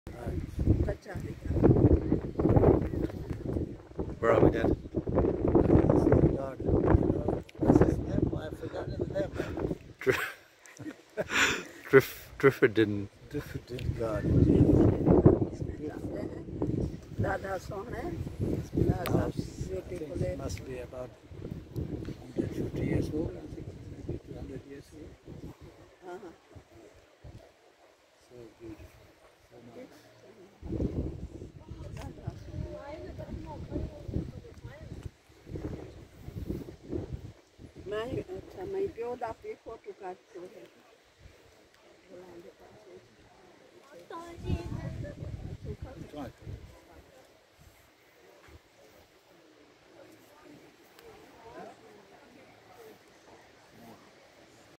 Where are we, Dad? Dyffryn didn't. Dyffryn garden. House. I think it must be about 150 years old, I think, maybe 200 years old. So beautiful, so nice. My build up before to cut to Right.